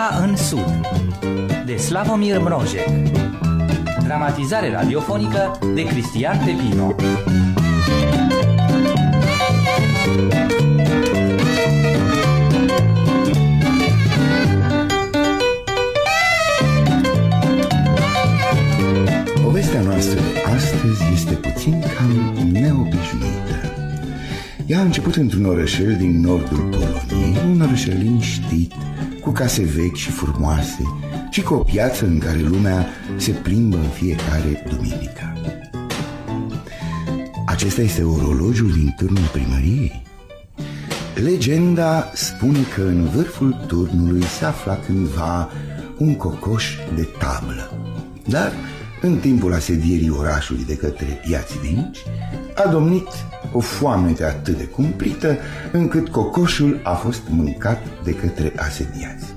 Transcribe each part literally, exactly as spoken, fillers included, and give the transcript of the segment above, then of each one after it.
Țara în Sud de Slavomir Mrožek. Dramatizare radiofonică de Cristian Pepino. Povestea noastră de astăzi este puțin cam neobișnuită. Ea a început într-un orășel din nordul Poloniei, un orășel liniștit, cu case vechi și frumoase și cu o piață în care lumea se plimbă în fiecare duminică. Acesta este orologiul din turnul primăriei. Legenda spune că în vârful turnului se afla cândva un cocoș de tablă, dar în timpul asedierii orașului de către iațivinici a domnit o foamete atât de cumplită încât cocoșul a fost mâncat de către asediați.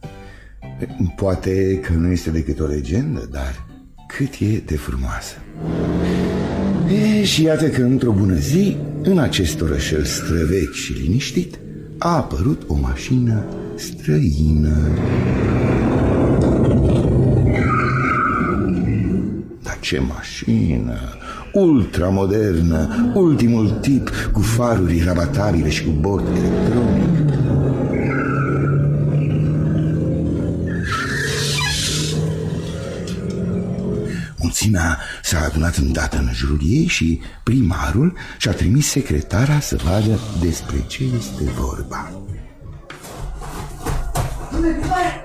Poate că nu este decât o legendă, dar cât e de frumoasă. E, și iată că într-o bună zi, în acest orășel străvechi și liniștit, a apărut o mașină străină. Dar ce mașină! Ultramodernă, ultimul tip, cu faruri rabatabile și cu bord electronic. Mulțimea s-a adunat îndată în jurul ei și primarul și-a trimis secretara să vadă despre ce este vorba. Domnule primar!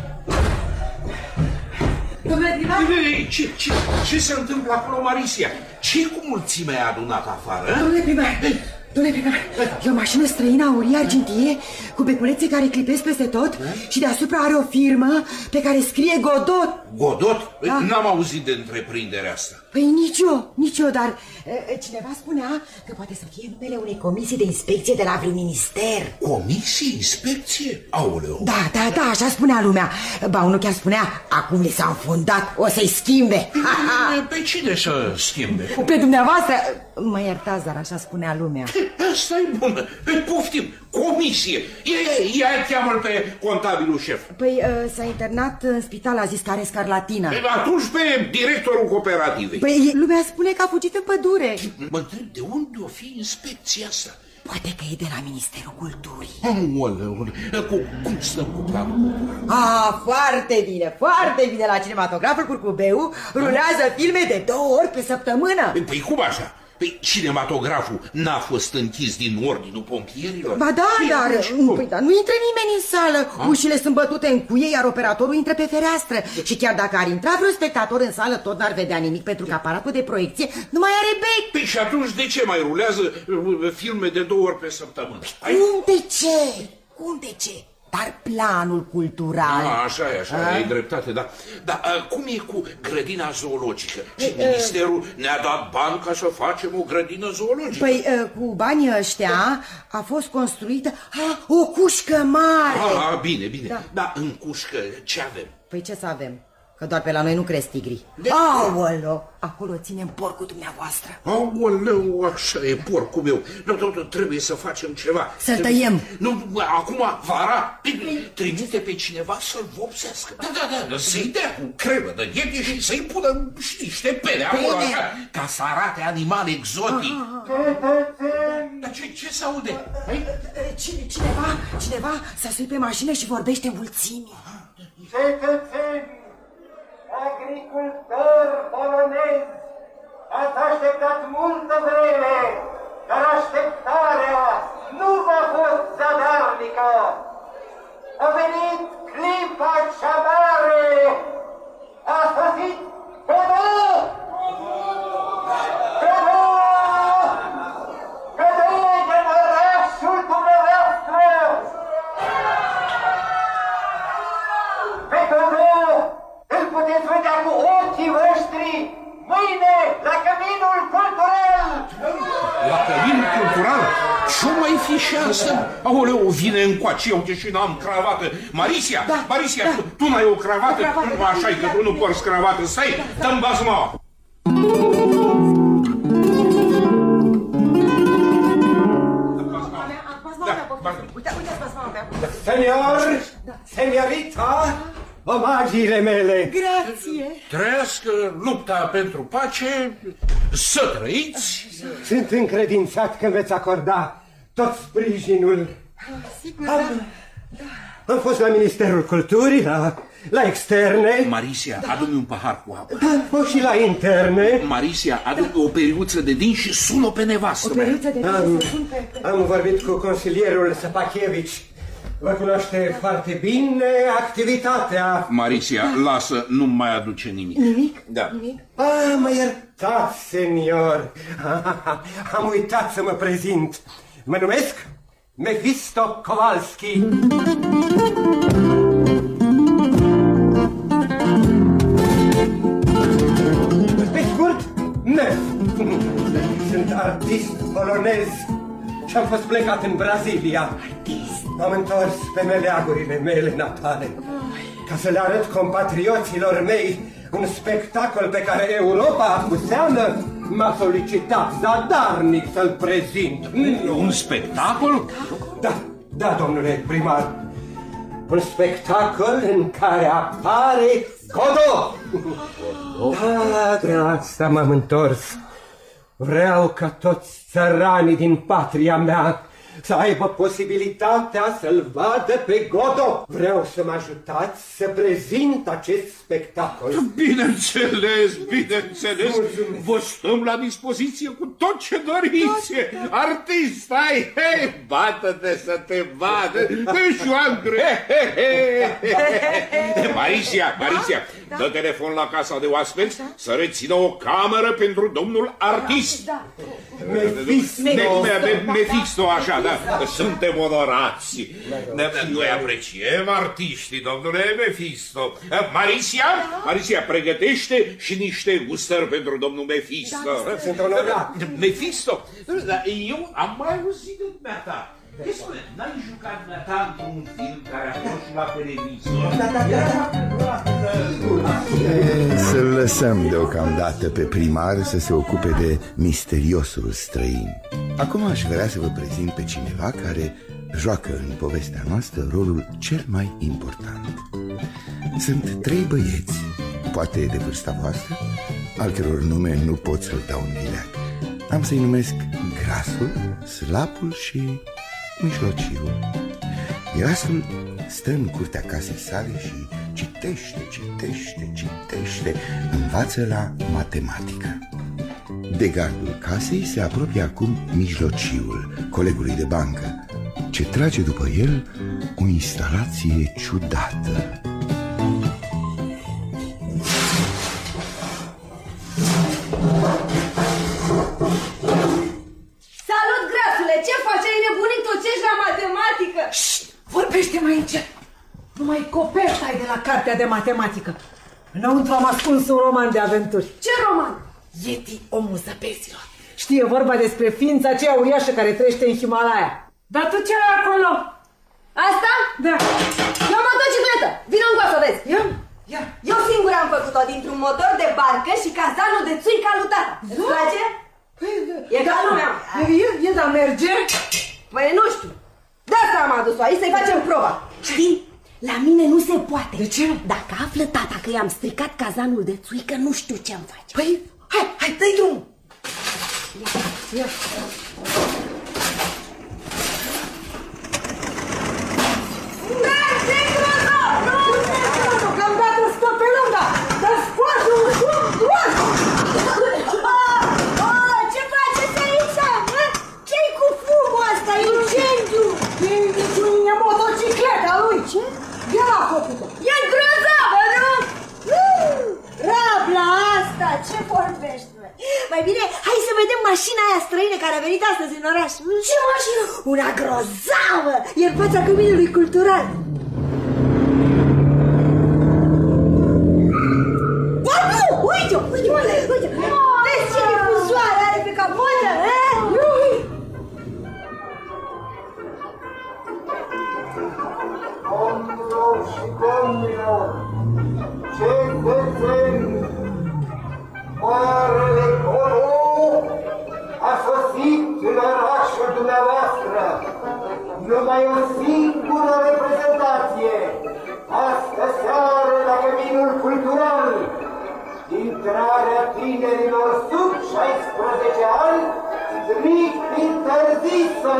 Domnule primar! Ce, ce, ce se întâmplă acolo, Marisia? Ce cu mulțimea e adunat afară? Domnule primar! Domnule primar, e o mașină străină aurie argintie cu beculețe care clipesc peste tot și deasupra are o firmă pe care scrie Godot. Godot? Da. N-am auzit de întreprinderea asta. Păi nici eu, nici eu, dar e, cineva spunea că poate să fie numele unei comisii de inspecție de la vreun minister. Comisie? Inspecție? Aoleu! Da, da, da, așa spunea lumea. Ba, unul chiar spunea, acum li s-a înfundat, o să-i schimbe. Pe cine să schimbe? Pe dumneavoastră. Mă iertați, dar așa spunea lumea. Asta e bună. Poftim, comisie. Ia, ia, cheamă-l pe contabilul șef. Păi s-a internat în spital, a zis că are scarlatina. Atunci pe directorul cooperativei. Păi lumea spune că a fugit în pădure. Mă întreb de unde o fi inspecția asta. Poate că e de la Ministerul Culturii. Aoleu, cum, cum stăm cu planul? Ah, foarte bine, foarte bine. La cinematograful Curcubeu rulează filme de două ori pe săptămână. Păi cum așa? Păi cinematograful n-a fost închis din ordinul pompierilor? Ba da, păi, dar, păi, dar nu intră nimeni în sală. A? Ușile sunt bătute în cuie, iar operatorul intră pe fereastră. Și chiar dacă ar intra vreun spectator în sală, tot n-ar vedea nimic, pentru că aparatul de proiecție nu mai are bec. Păi și atunci de ce mai rulează filme de două ori pe săptămână? Ai... Cum de ce? Cum de ce? Dar planul cultural... A, așa e, așa e, ai dreptate, da. Dar cum e cu grădina zoologică? Și e, ministerul ne-a dat bani ca să facem o grădină zoologică. Păi, cu banii ăștia a fost construită a, o cușcă mare. A, bine, bine. Da. Dar în cușcă ce avem? Păi ce să avem? Că doar pe la noi nu cresc tigri. Aoleu, acolo ținem porcul dumneavoastră. Aoleu, așa e porcul meu. Nu, nu, nu, trebuie să facem ceva. Să-l tăiem. Nu, acum, vara, trimite pe cineva să-l vopsească. Da, da, da, să-i dea cu cremă de ghete și să-i pună, știi, niște pene acolo, așa, ca să arate animal exotic. Dar ce, ce se aude? Cineva, cineva s-a suit pe mașină și vorbește în mulțime. Cetățeni, agricultori polonezi, ați așteptat multă vreme, dar așteptarea nu v-a fost zadarnică. A venit clipa cea mare, a sosit Godot! Godot! Godot din orașul dumneavoastră! Pe Godot îl puteți vedea cu ochii voștri mâine la Căminul Cultural! La Căminul Cultural? Ce-o mai fi și asta? Aoleu, vine încoace, eu uite și n-am cravată. Marisia, da, Marisia, da. tu, tu n-ai o cravată? O cravată. Așa-i că tu nu porți cravată. Stai, da, da. Dă-mi bazma. Uite, uite-ți mama mea. Senior, seniorita, omagiile mele. Grație. Trăiască lupta pentru pace, să trăiți. Sunt încredințat că veți acorda tot sprijinul. Sigur, am, am fost la Ministerul Culturii, la, la externe. Marisia, da. Adu-mi un pahar cu apă. Am fost și la interne. Marisia, adu-mi da. o periuță de din și sună pe nevastă. O periuță de din am, să sun pe... am vorbit cu consilierul Săpachevici. Vă cunoaște foarte bine activitatea. Marisia, lasă, nu mai aduce nimic. Nimic? Da. Nimic? Ah, mă iertați, senior. Am uitat să mă prezint. Mă numesc Mefisto Kowalski. Pe scurt, Mef. Sunt artist polonez și am fost plecat în Brazilia. Am întors pe meleagurile mele natale ca să le arăt compatrioților mei un spectacol pe care Europa acuseană m-a solicitat zadarnic să-l prezint. Un spectacol? Da, da, domnule primar. Un spectacol în care apare Godot. Da, de asta m-am întors. Vreau ca toți țăranii din patria mea să aibă posibilitatea să-l vadă pe Godot. Vreau să mă ajutați să prezint acest spectacol. Bineînțeles, bineînțeles. Vă stăm la dispoziție cu tot ce doriți. Artist, ai, hei, bată-te să te vadă. Șoangre. Marisia, Marisia, dă telefon la casa de oaspeți să rețină o cameră pentru domnul artist. Mefisto. Mefisto, așa, da. Suntem onorați. Noi apreciem artiștii, domnule Mefisto. Marisia, Marisia, pregătește și niște gustări pentru domnul Mefisto. Sunt onorat. Mefisto, eu am mai auzit de dumneata. Spune, n-ai jucat dumneata într-un film care a fost și la televizor? Să-l lăsăm deocamdată pe primar să se ocupe de misteriosul străin. Acum aș vrea să vă prezint pe cineva care joacă în povestea noastră rolul cel mai important. Sunt trei băieți, poate de vârsta voastră, al căror nume nu pot să-l dau în vileag. Am să-i numesc Grasul, Slapul și Mijlociul. Grasul stă în curtea casei sale și citește, citește, citește, învață la matematică. De gardul casei se apropie acum Mijlociul, colegului de bancă, ce trage după el o instalație ciudată. Salut, Grasule! Ce faci? Ai nebunit? Tocești la matematică? Șt! Vorbește mai încet! Numai coperta ai de la cartea de matematică. Înăuntru am ascuns un roman de aventuri. Ce roman? Yeti, omul zăpezilor. Știe vorba despre ființa aceea uriașă care trăiește în Himalaya. Dar tu ce ai acolo? Asta? Da. E o motocicletă. Vino încă să vezi. Ia, ia. Eu singur am făcut-o dintr-un motor de barcă și cazanul de țuică al lui tata. Îți place? Păi, E ca lumea. E, e, dar merge? Păi nu știu. De asta am adus-o aici să-i facem proba. Știi? La mine nu se poate. De ce? Dacă află tata că i-am stricat cazanul de țuică, nu știu ce-mi face. Păi, hai, hai, dă-i drumul. Ia, ia. Merge, Grozo! Nu, Grozo, că am dat ăsta pe lungă. Dar scoate-o, scoate-o. Ce faceți aici? Ce-i cu fumul ăsta? Incendiu! E motocicleta lui. Ce? Ia a făcut-o. E grozavă, nu? Rabla asta, ce vorbești, mă? Mai bine, hai să vedem mașina aia străină care a venit astăzi în oraș. Ce mașină? Una grozavă! E în fața Căminului Cultural. Uite-o, uite-o, uite-o! Vezi ce difuzoare are pe capotă, eh? Domnilor și domnilor, cetățeni, Marele Godot a sosit în orașul dumneavoastră. numai o singură reprezentație. Astă seară la Căminul Cultural, intrarea tinerilor sub șaisprezece ani, strict interzisă.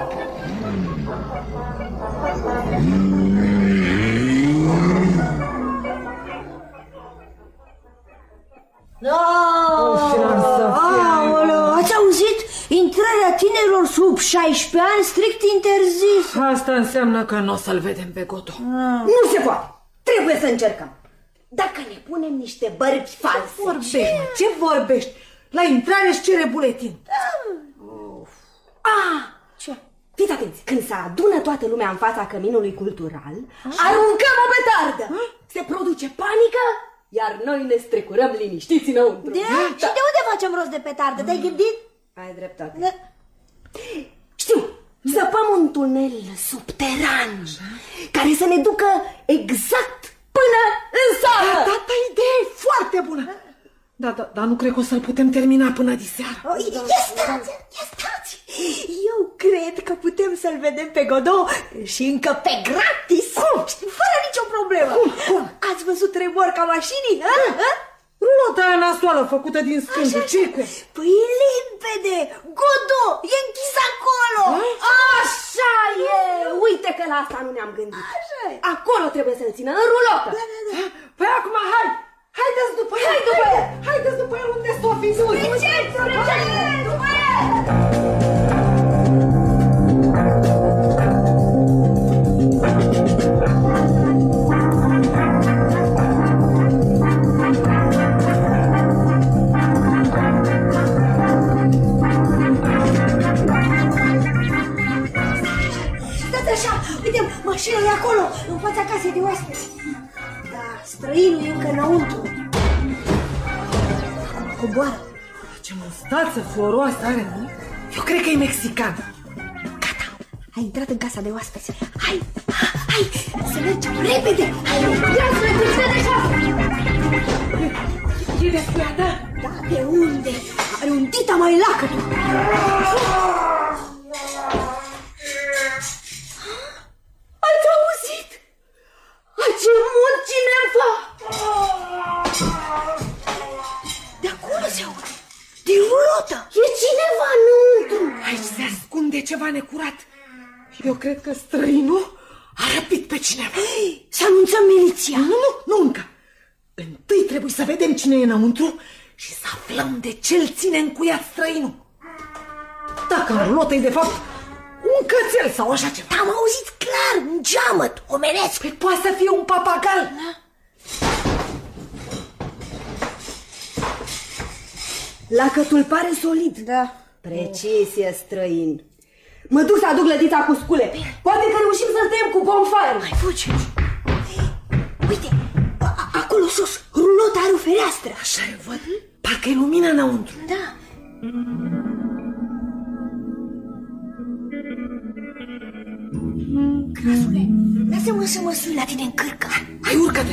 Aoleu, ați auzit? Intrarea tinerilor sub șaisprezece ani strict interzis. Asta înseamnă că nu o să-l vedem pe Godot. Nu se poate. Trebuie să încercăm. Dacă ne punem niște bărbi false. Vorbești, mă, ce vorbești? La intrare își cere buletin. Ah, ce? Fiți atenți, când se adună toată lumea în fața Căminului Cultural, aruncăm o petardă. Se produce panică, iar noi ne strecurăm liniștiți înăuntru. Da? Și de unde facem rost de petardă? Te-ai gândit? Ai dreptate. Da. Știu, săpăm un tunel subteran care să ne ducă exact până în sală. Da, da, idee foarte bună. Da, da, dar nu cred că o să-l putem termina până diseară. Oh, ia stați, ia stați. Eu cred că putem să-l vedem pe Godot și încă pe gratis. Cum? Fără nicio problemă. Cum? Cum? Ați văzut remorca mașinii? Da. Rulota aia nasoală făcută din scânduri, ce-i cu ea? Păi e limpede, Godot e închis acolo. A? Așa e. Uite că la asta nu ne-am gândit. Așa e. Acolo trebuie să-l țină, în rulotă. Da, da, da. Păi acum hai, haideți după el. Hai după el. Haideți după el, unde s-o fi sus. Receți, receți, după el. Mașina e acolo, în fața casei de oaspeți. Da, străinul e încă înăuntru. Coboară. Ce mustață floroasă are, nu? Eu cred că e mexican. Gata, a intrat în casa de oaspeți. Hai, hai, să mergem repede. Hai, ia să ne ducem deja. E despre a da? Da, de unde? Are un dita mai lacătul. Ați auzit? A gemut cineva! De acolo se aude, de rulotă. E cineva înăuntru. Aici se ascunde ceva necurat. Eu cred că străinul a răpit pe cineva. Să anunțăm miliția. Nu, nu, nu încă. Întâi trebuie să vedem cine e înăuntru și să aflăm de ce îl ține încuiat străinul. Dacă în rulotă e de fapt un cățel sau așa ceva. Am auzit clar, un geamăt omenesc. Păi poate să fie un papagal. Da? Lacătul pare solid. Da. Precis e străin. Mă duc să aduc lădița cu scule. Poate că reușim să-l tăiem cu bonfire. Mai fugi. Uite, acolo sus, rulota are o fereastră. Așa e, văd. Parcă e lumină înăuntru. Da. Crasule, lasă-mă să mă sui la tine în cârcă. Hai, urcă-te.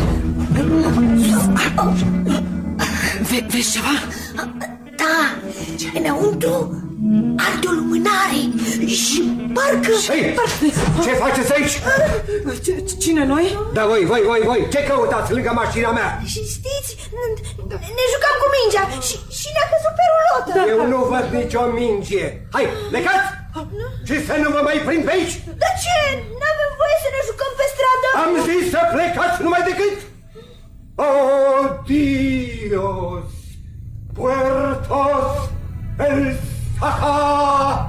Ve vezi ceva? Da, înăuntru arde o lumânare și parcă... Hei, ce faceți aici? Cine noi? Da, voi, voi, voi, voi, ce căutați lângă mașina mea? Și știți, ne jucam cu mingea și, și ne-a căzut pe rulotă. Da. Eu nu văd nicio minge. Hai, plecați! Și să nu vă mai prind pe aici! De ce? N-avem voie să ne jucăm pe stradă? Am zis să plecați numai decât! Adios, puertos el Saha!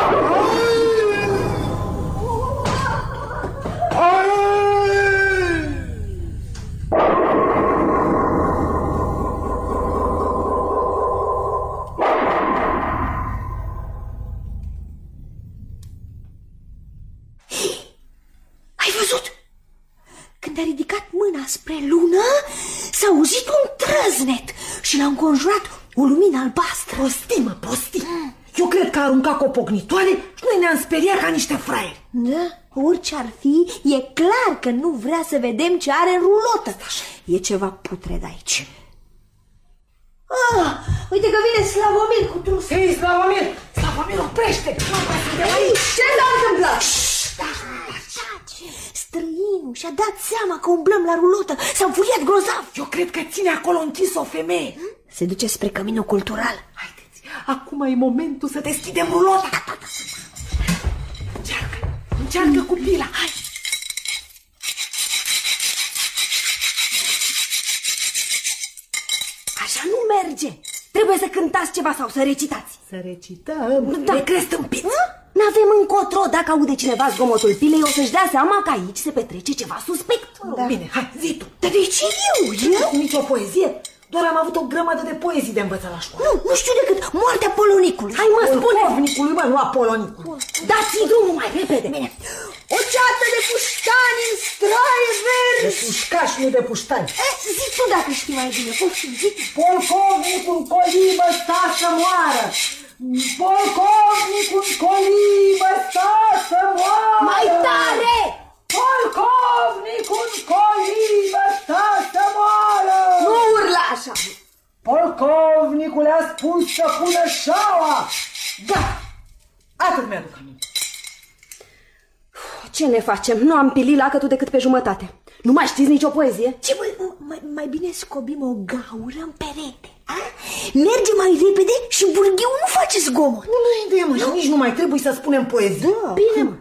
Ai văzut? Când a ridicat mâna spre lună, s-a auzit un trăznet și l-a înconjurat o lumină albastră. Prostii, mă, prostii. Mm. Eu cred că a aruncat copocnitoare și noi ne-am speriat ca niște fraieri. Da, orice ar fi, e clar că nu vrea să vedem ce are în rulotă. E ceva putred aici. Ah, uite că vine Slavomir cu trus. Hei, Slavomir! Slavomir, oprește! Ce s-a întâmplat? Străinul și-a dat seama că umblăm la rulotă. S-a înfuriat grozav. Eu cred că ține acolo închis o femeie. Se duce spre căminul cultural. Haideți, acum e momentul să deschidem rulota. Încearcă, încearcă cu pila. Hai. Așa nu merge. Trebuie să cântați ceva sau să recitați. Să recităm? Da. De crezi tâmpiți. N-avem încotro. Dacă aude cineva zgomotul pilei, o să-și dea seama că aici se petrece ceva suspect. Da. Bine, hai, zi tu. Dar de ce eu? Eu? Nici o poezie? Doar am avut o grămadă de poezii de învățat la școală. Nu, nu știu decât Moartea Polonicului. Hai mă, spune. Polkovnicului, mă, nu a Polonicului. Dați-i drumul mai repede. Bine. O ceată de puștani în straie verzi. De pușcași, nu de puștani. Eh, zi tu dacă știi mai bine. Poftim, zi. Polkovnicul în colibă sta să moară. Polkovnicul în colibă sta să moară. Mai tare! Polkovnicul în colibă sta să moară. Nu urla așa. Polkovnicul a spus să pună șaua. Da, atât mi-aduc aminte. Ce ne facem? Nu am pilit lacătul decât pe jumătate. Nu mai știți nicio poezie? Ce, mai, mai, mai bine scobim o gaură în perete. A? Merge mai repede și burghiul nu face zgomot. Nu, nu e ideea, mă, și nici nu mai trebuie să spunem poezie. Da. Bine, mă.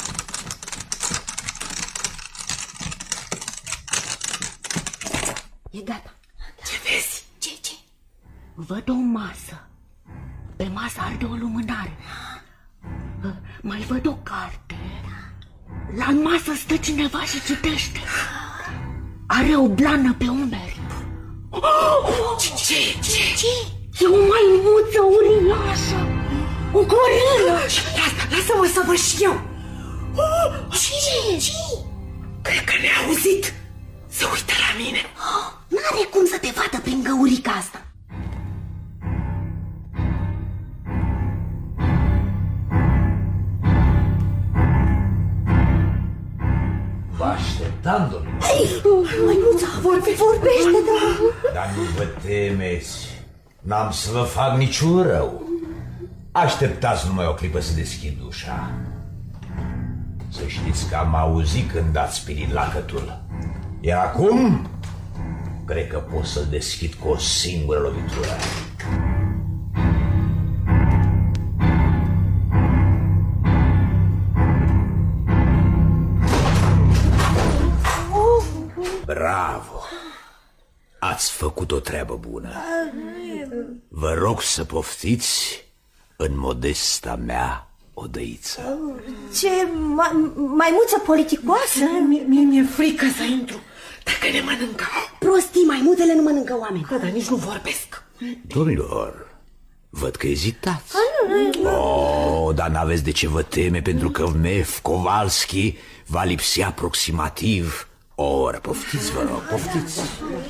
E gata. Ce vezi? Ce, ce? Văd o masă. Pe masă arde o lumânare. Mai văd o carte. La masă stă cineva și citește. Are o blană pe umeri. Ce, ce, ce? Ce? E o maimuță uriașă. O gorilă. Lasă, lasă-mă să văd și eu. Ce? Ce? Cred că ne-a auzit. Se uită la mine. N-are cum să te vadă prin găurica asta. Vă așteptam, domnule. Maimuța, vorbe, vorbește, dragul. Dar nu vă temeți. N-am să vă fac niciun rău. Așteptați numai o clipă să deschid ușa. Să știți că am auzit când ați pilit lacătul. Iar acum, cred că pot să-l deschid cu o singură lovitură. Bravo! Ați făcut o treabă bună. Vă rog să poftiți în modesta mea odăiță. Ce ma maimuță politicoasă? Mie mi-e frică să intru. Dacă ne mănâncă. Prostii, maimuțele nu mănâncă oameni. Da, dar nici nu vorbesc. Domnilor, văd că ezitați. Oh, dar n-aveți de ce vă teme, pentru că Mef Kowalski va lipsi aproximativ o oră. Poftiți, vă rog, poftiți.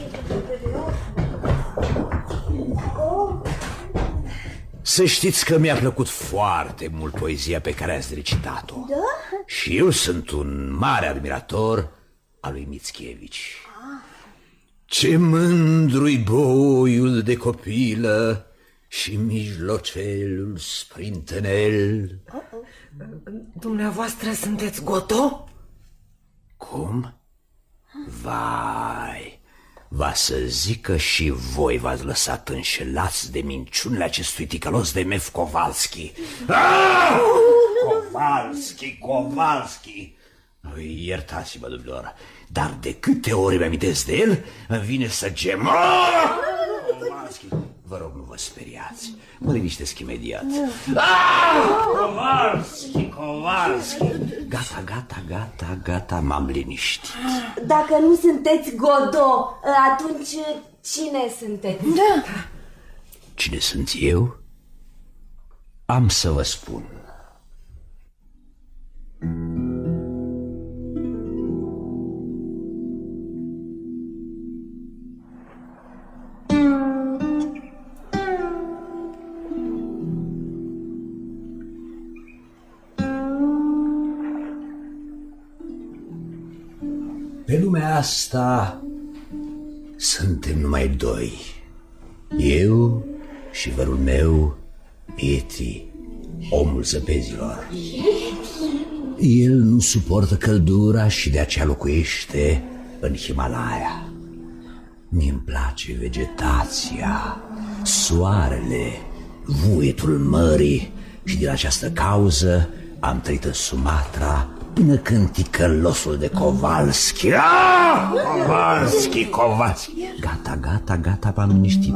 Să știți că mi-a plăcut foarte mult poezia pe care ați recitat-o. Da? Și eu sunt un mare admirator al lui Mickiewicz. Ah. Ce mândru-i boiul de copilă și mijlocelul sprintenel. Uh-oh. Dumneavoastră sunteți Godot? Cum? Vai, va să zică și voi v-ați lăsat înșelați de minciunile acestui ticălos de Mef Kowalski. Ah! Kowalski, Kowalski. Iertați-mă, domnilor, dar de câte ori îmi amintesc de el, îmi vine să gem. Ah! Kowalski, vă rog, nu vă speriați, mă liniștesc imediat. Ah! Kowalski, Kowalski. Gata, gata, gata, gata, m-am liniștit. Dacă nu sunteți Godot, atunci cine sunteți? Da. Cine sunt eu? Am să vă spun. Pe lumea asta suntem numai doi. Eu și vărul meu, Yeti, omul zăpezilor. El nu suportă căldura și de aceea locuiește în Himalaya. Mi-mi place vegetația, soarele, vuietul mării și din această cauză am trăit în Sumatra până când ticălosul de Kowalski... Ah! Kowalski, Kowalski... Gata, gata, gata, m-am liniștit.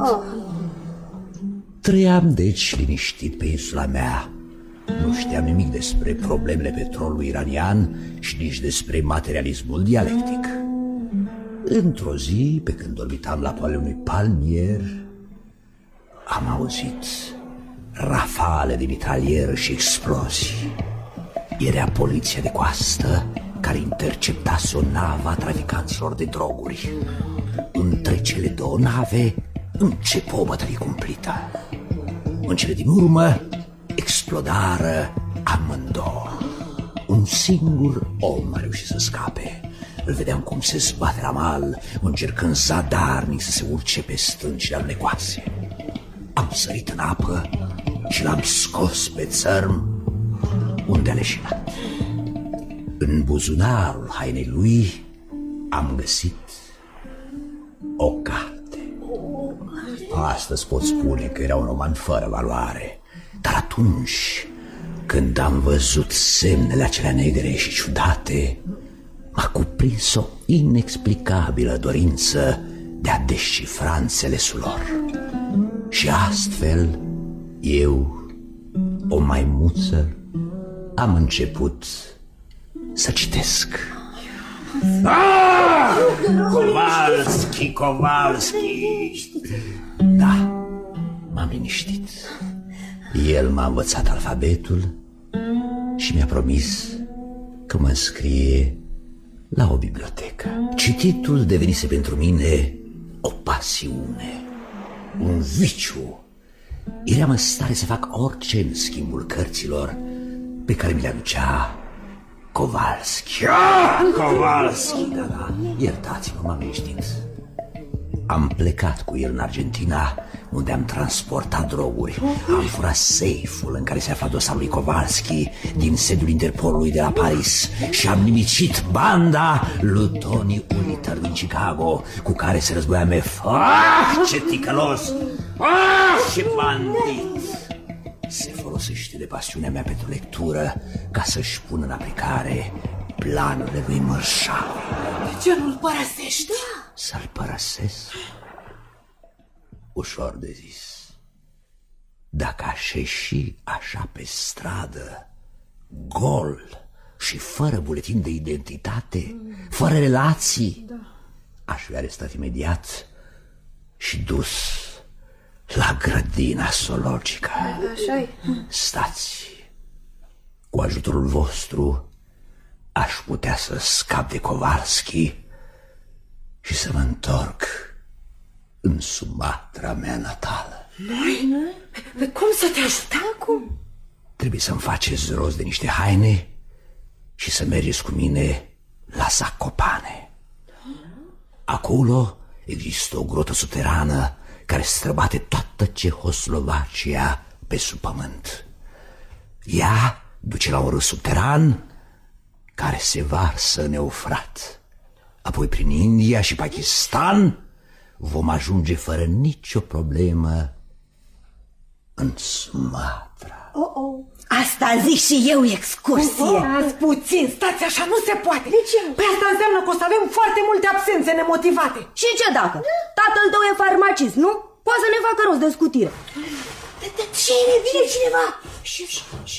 Trăiam deci liniștit pe insula mea. Nu știam nimic despre problemele petrolului iranian și nici despre materialismul dialectic. Într-o zi, pe când dormitam la poalele unui palmier, am auzit rafale de mitralieră și explozii. Era poliția de coastă care interceptase o navă a traficanților de droguri. Între cele două nave începe o bătălie cumplită. În cele din urmă explodară amândouă. Un singur om a reușit să scape. Îl vedeam cum se zbate la mal, încercând zadarnic să se urce pe stâncile alunecoase. Am sărit în apă și l-am scos pe țărm, unde a leșinat. În buzunarul hainei lui am găsit o carte. Astăzi pot spune că era un roman fără valoare, dar atunci când am văzut semnele acelea negre și ciudate, m-a cuprins o inexplicabilă dorință de a descifra înțelesul lor. Și astfel, eu, o maimuță, am început să citesc. Ah! Kowalski, Kowalski! Da, m-am liniștit. El m-a învățat alfabetul și mi-a promis că mă înscrie la o bibliotecă. Cititul devenise pentru mine o pasiune, un viciu. Eram în stare să fac orice în schimbul cărților pe care mi le aducea Kowalski. Ah, Kowalski, da, da, iertați-mă, m-am liniștit. Am plecat cu el în Argentina, unde am transportat droguri. Am furat seiful în care se afla dosarul lui Kowalski din sediul Interpolului de la Paris și am nimicit banda lui Tony Uniter din Chicago, cu care se războia M F. Ah, ce ticălos! Ah, ce bandit! Se folosește de pasiunea mea pentru lectură ca să-și pună în aplicare planurile lui Mărșav. De ce nu-l părăsești? Să-l părăsesc? Ușor de zis. Dacă aș ieși așa pe stradă, gol și fără buletin de identitate, fără relații, da, aș fi arestat imediat și dus la grădina zoologică. Așa-i. Stați, cu ajutorul vostru aș putea să scap de Kowalski și să mă întorc în Sumatra mea natală. Noi? Pe cum să te ajutăm? Cum? Trebuie să-mi faceți rost de niște haine și să mergeți cu mine la Zakopane. Acolo există o grotă subterană care străbate toată Cehoslovacia pe sub pământ. Ea duce la un râu subteran care se varsă în Eufrat. Apoi prin India și Pakistan vom ajunge fără nicio problemă în Sumatra. Oh, oh. Asta zic și eu, excursie. Oh, oh. Azi puțin, stați așa, nu se poate. De ce? Păi asta înseamnă că o să avem foarte multe absențe nemotivate. Și ce dacă? Tatăl tău e farmacist, nu? Poate să ne facă rost de scutire. De cine? Vine cineva? Și, și, și.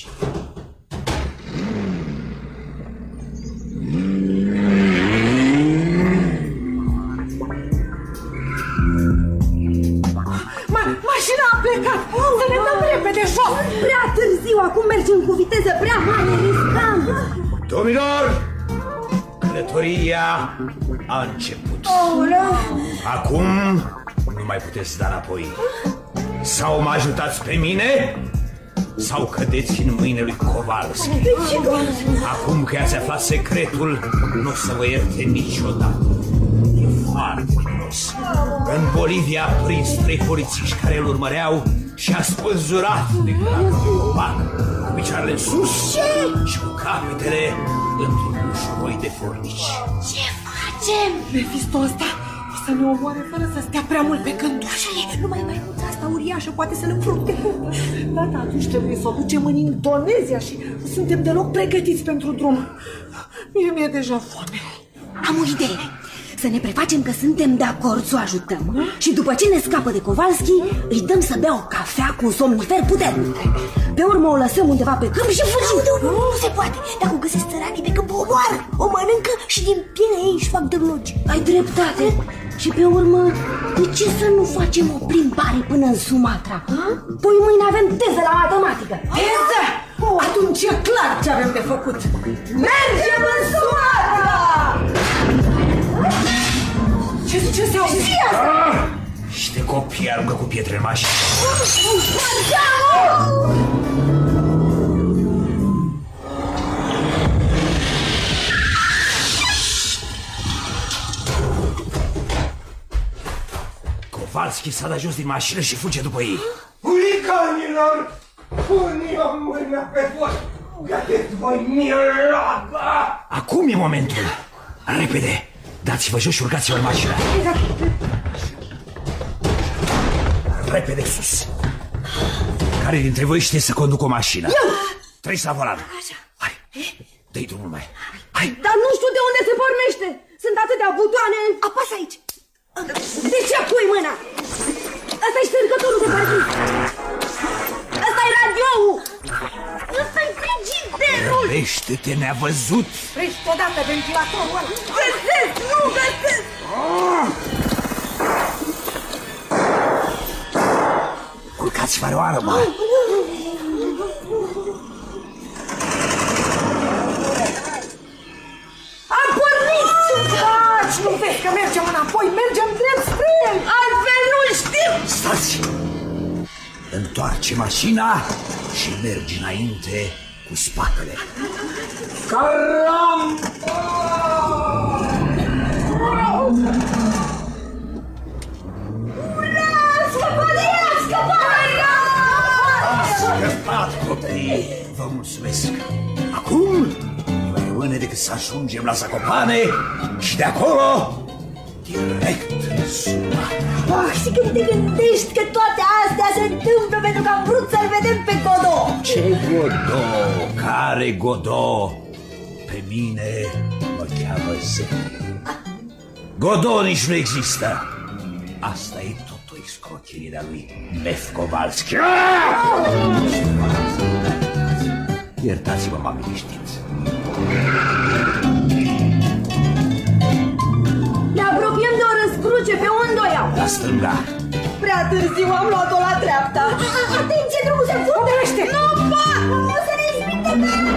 Ma mașina a plecat. Să ne dăm repede jos. Prea târziu, acum mergem cu viteză prea mare, riscăm. Domnilor, călătoria a început. Acum nu mai puteți da înapoi. Sau mă ajutați pe mine, sau cădeți în mâine lui Kowalski. Acum că i-ați aflat secretul, nu o să vă ierte niciodată. E foarte frumos. În Bolivia a prins trei polițiști care îl urmăreau și a spânzurat de cracă pe copac, cu picioarele în sus și cu capetele într-un mușuroi de fornici. Ce facem? Mephisto ăsta o să ne omoare fără să stea prea mult pe gânduri. Așa e, numai maimuța asta uriașă poate să-l înfrunte. Da, da, atunci trebuie să o ducem în Indonezia și suntem deloc pregătiți pentru drum. Mie mi-e deja foame. Am o idee. Să ne prefacem că suntem de acord să o ajutăm și după ce ne scapă de Kowalski, îi dăm să bea o cafea cu un somnifer puternic. Pe urmă o lăsăm undeva pe câmp și fugim. Nu, nu, nu se poate. Dacă o găsesc țăranii pe câmp, o omoară, o mănâncă și din pielea ei își fac dărlogi. Ai dreptate. Și pe urmă, de ce să nu facem o plimbare până în Sumatra? Păi mâine avem teză la matematică. Teză? Atunci e clar ce avem de făcut. Mergem în Sumatra! Ce zice să auzi? Niște copii aruncă cu pietre în mașină. Kowalski s-a dat jos din mașină și fuge după ei. Huliganilor, pune o mână pe voi! Găteți voi miroagă! Acum e momentul. Repede! Dați-vă jos și urcați-vă în mașină. Repede sus. Care dintre voi știe să conducă o mașină? Eu! Treci la volan. Hai, dă-i drumul mai. Hai. Dar nu știu de unde se pornește. Sunt atâtea butoane. Apasă aici. De ce pui mâna? Ăsta-i stârcătorul de parbriz. Ăsta-i radioul. Ăsta-i frigiderul. Grăbește-te, ne-a văzut. Vrești odată ventilatorul ăla. Găsesc, nu găsesc. Culcați-vă arăoară, mă. Am pornit! Taci, nu vezi că mergem înapoi, mergem drept spre el. Altfel nu știu. Stați! Întoarce mașina și mergi înainte cu spatele. Caram! Scăpat, copii! Vă mulțumesc! Acum nu mai rămâne decât să ajungem la Zakopane și de acolo direct în Sumatra. Oh, și când te gândești că toate astea se întâmplă pentru că am vrut să-l vedem pe Godot. Ce Godot? Care Godot? Pe mine mă cheamă Zete. Godot nici nu există. Asta e tot o escrocherie de-a lui Mef Kowalski. Iertați-mă, m-am liniștit. Ne apropiem de o răscruce pe Ondoia. La stânga. Prea târziu, am luat-o la dreapta. Atenție, drumul se fundește. Nu pot! Nu se ne izbinde pe...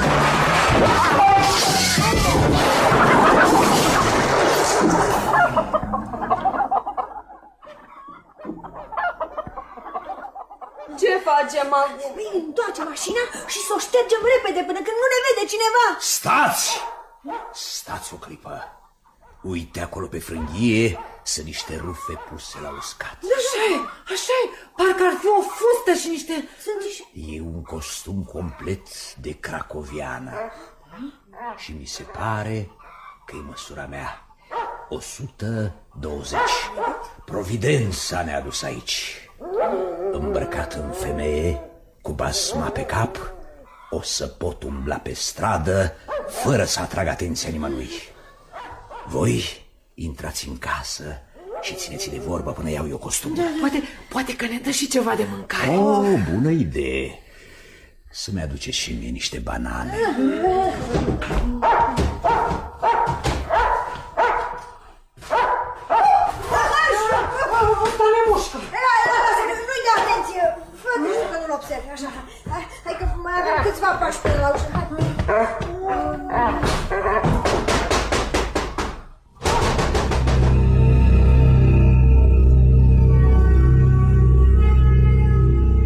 Ce facem acum? Întoarce mașina și să o ștergem repede până când nu ne vede cineva. Stați! Stați o clipă. Uite acolo pe frânghie sunt niște rufe puse la uscat. Așa-i, așa-i, parcă ar fi o fustă și niște... Sunt și... E un costum complet de cracoviană. Și mi se pare că e măsura mea. o sută douăzeci. Providența ne-a dus aici. Îmbrăcat în femeie, cu basma pe cap, o să pot umbla pe stradă fără să atrag atenția nimănui. Voi intrați în casă și țineți de vorbă până iau eu costumul. Poate, poate că ne dă și ceva de mâncare. Oh, bună idee. Să-mi aduceți și mie niște banane. Nu-i de atenție. Fă-te că nu-l observi. Așa. Hai că mai avem câțiva pași până la ușă.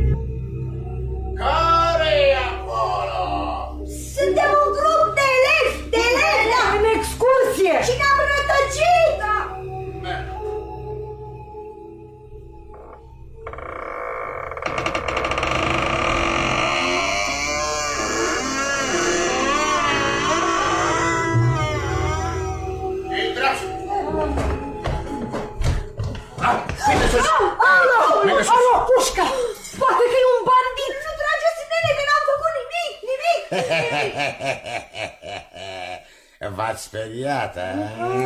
Care-i acolo? Suntem un grup de elevi. sus! Alo! Alo, pușca! Poate că e un bandit! Nu trageți, nene, că n-am făcut nimic, nimic! V-ați speriat, a?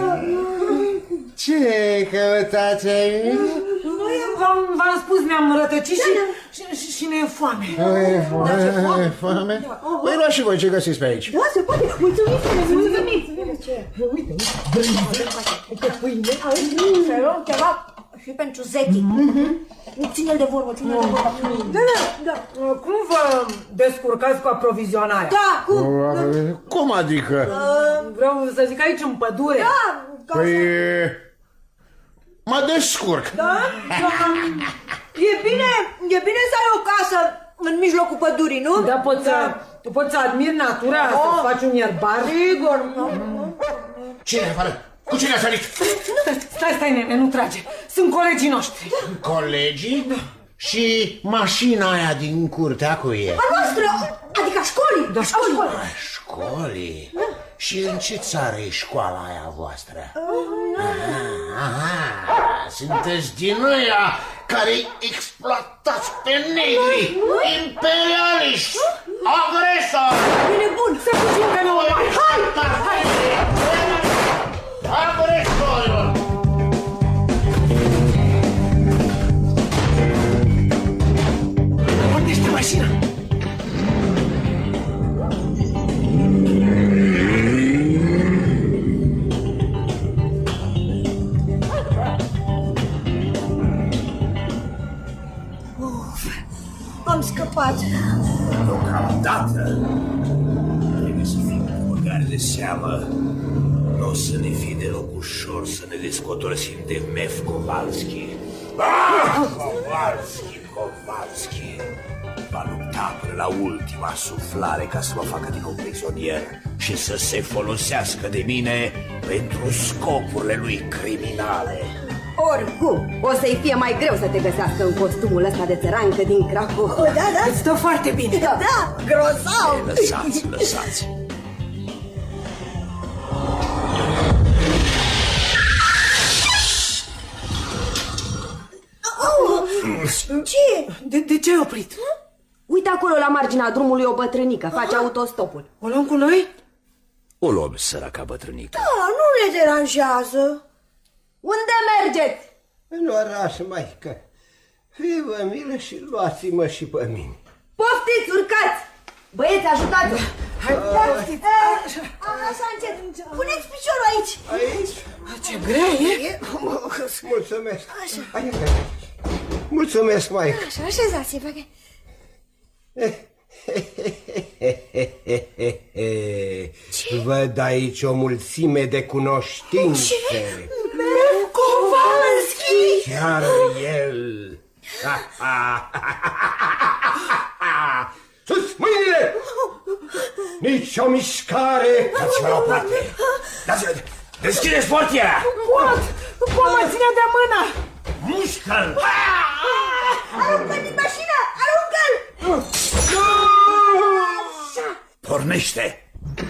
Ce căutați aici? V-am spus, ne-am rătăcit și ne e foame. E foame? Păi luați și voi ce găsiți pe aici. Da, se poate. Mulțumim, mulțumim. Uite, uite pâine. Să luăm ceva și pentru Zeti. Ține-l de vorbă, ține-l de vorbă. Da, da. Cum vă descurcați cu aprovizionarea? Da, cum? Cum adică? Vreau să zic aici în pădure. Da. Păi... mă descurc. Da? E bine, e bine să ai o casă în mijlocul pădurii, nu? Da, poți să, poți să admiri natura, să faci un ierbar. Sigur. Cine afară? Cu cine a sărit? Stai, stai, nene, nu trage. Sunt colegii noștri. Colegii? Și mașina aia din curtea cu e? A noastră, adică a școlii. Da, școlii. A școlii? Și în ce țară e școala aia voastră? Aha, aha, sunteți din ăia care exploatați pe negri, imperialiști, agresori! Bine, bun, să fugim că nouă mai. Hai, hai, agresorilor! Pornește mașina! Am scăpat. Deocamdată trebuie să fim cu băgare de seamă. Nu o să ne fie deloc ușor să ne descotorsim de Mef Kowalski. Ah! Kowalski, Kowalski va lupta până la ultima suflare ca să mă facă din nou prizonier și să se folosească de mine pentru scopurile lui criminale. Oricum, o să-i fie mai greu să te găsească în costumul ăsta de țărancă din Cracovia. Oh, da, da? Îți stă foarte bine. Da, da, grozav. Lăsați, lăsați. Ce? De, de ce ai oprit? Uite acolo la marginea drumului o bătrânică, face autostopul. O luăm cu noi? O luăm, săraca bătrânică. Da, nu ne deranjează. Unde mergeți? În oraș, maică. Fie-vă milă și luați-mă și pe mine. Poftiți, urcați! Băieți, ajutați-o! Hai, poftiți! Așa încet, puneți piciorul aici! Aici? Ce grea e! Mulțumesc! Așa. Mulțumesc, maică! Așa, așezați-vă! Văd aici o mulțime de cunoștințe. Mef Kowalski! Chiar el! Sus, mâinile! Nici o mișcare! Dați-vă la o parte! Dați-vă! Deschideți portiera! Pot! Pot mă ține de mână! Mușcă-l! Aruncă-l din mașină! Aruncă-l! Pornește!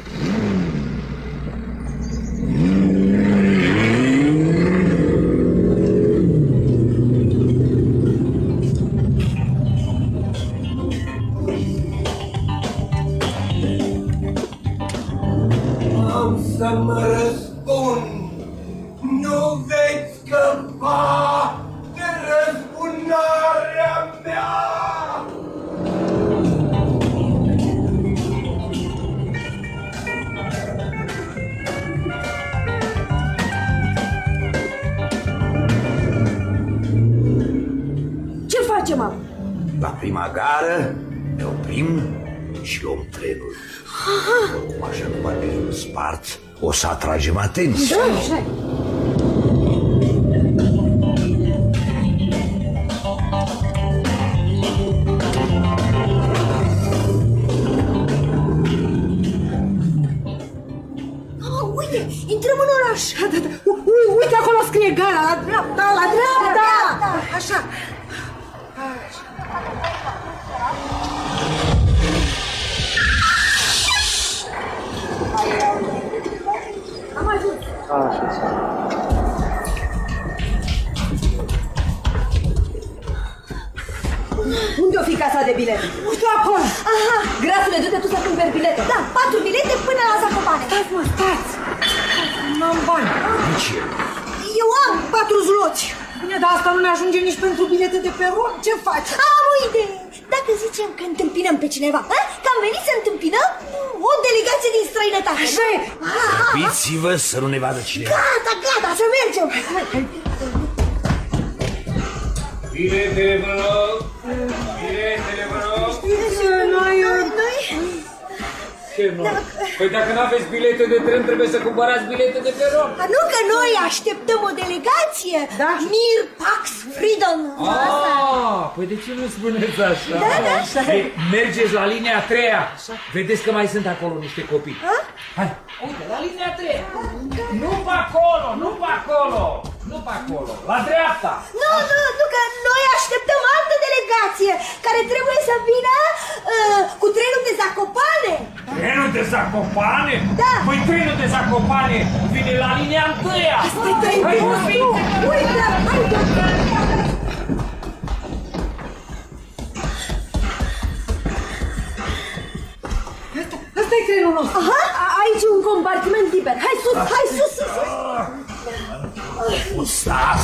Am să mă răspund! Nu veți scăpa de răzbunarea mea! Ce facem acum? La prima gară ne oprim și luăm trenul. Oricum așa numai de spart o să atragem atenție. Da, așa. Oh, uite, intrăm în oraș. Da, da, da. Uite acolo scrie gara, la dreapta, la dreapta. Da, da, așa. Am ajuns. fi casa de bilete? Uite acolo! Aha, grasule, du-te tu să cumperi bilete. Da, patru bilete până la Zacopane. Stați, mă, stați! N-am bani. Nici eu. Eu am patru zloți. Bine, dar asta nu ne ajunge nici pentru bilete de peron. Ce faci? Am o idee. Dacă zicem că întâmpinăm pe cineva, a? Că am venit să întâmpinăm o delegație din străinătate. Așa e. Grăbiți-vă să nu ne vadă cineva. Gata, gata, să mergem. Biletele, vă rog! Biletele, vă rog! Noi, noi... Ce nu? Păi dacă n-aveți bilete de tren, trebuie să cumpărați bilete de peron. Nu că noi așteptăm o delegație. Da. Mir, Pax, Freedom. Ah, păi de ce nu spuneți așa? Da, da. Păi, mergeți la linia a treia. Vedeți că mai sunt acolo niște copii. A? Hai, uite, la linia a treia. Nu pe acolo, nu pe acolo. Nu pe acolo, la dreapta. Nu, nu, nu, că noi așteptăm altă delegație care trebuie să vină uh, cu trenul de Zacopane. Trenul de Zacopane? Da. Păi trenul de Zacopane vine la linia întâia. Asta-i trenul. Uite, haide. Ăsta-i trenul nostru. Aha, aici e un compartiment liber. Hai sus, hai sus, sus, sus. Stas!